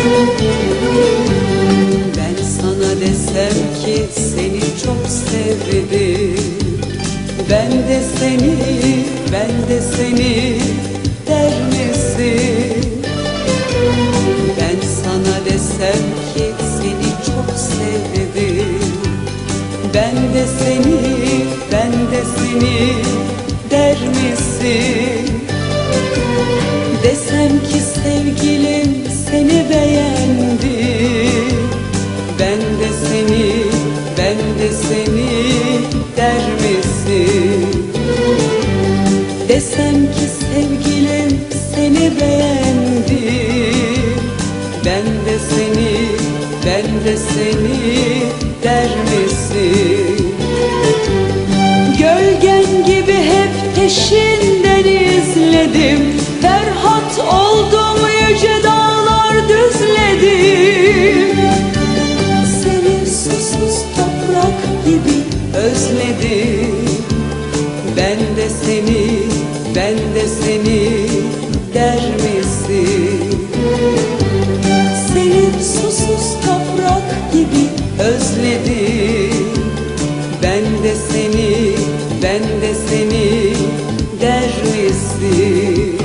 Ben sana desem ki seni çok sevdim, ben de seni der misin? Ben sana desem ki seni çok sevdim, ben de seni der misin? Desem ki sevgilim seni beğendim, ben de seni der misin? Desem ki sevgilim seni beğendim, ben de seni der misin? Gölgen gibi hep peşinden izledim, Ferhat oldum, yüce dağlar düzledim. Seni susuz toprak gibi özledim, ben de seni der misin? Seni susuz toprak gibi özledim, ben de seni der misin?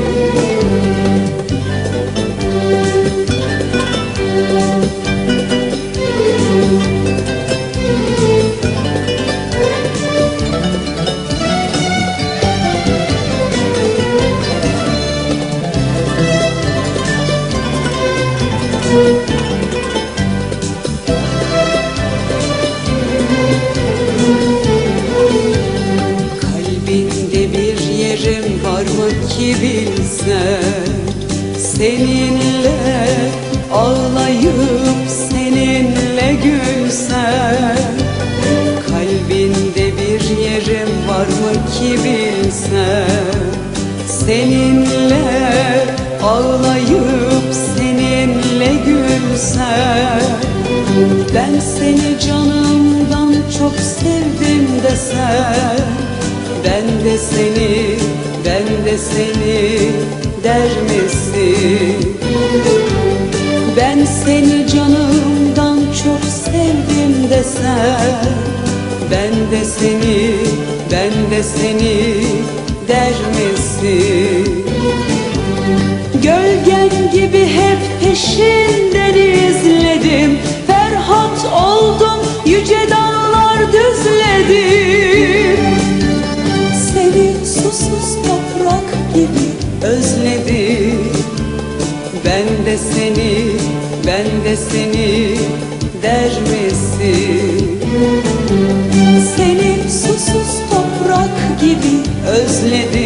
Kalbinde bir yerim var mı ki bilsen, seninle ağlayıp seninle gülsen. Kalbinde bir yerim var mı ki bilsen, seninle ağlayıp seninle gülsen. Ben seni canımdan çok sevdim desen, ben de seni der misin? Ben seni canımdan çok sevdim desen, ben de seni der misin? Gölgen gibi hep peşinden izledim, Ferhat oldum, yüce dağlar düzledim. Seni susuz toprak gibi özledim, ben de seni der misin? Seni susuz toprak gibi özledim,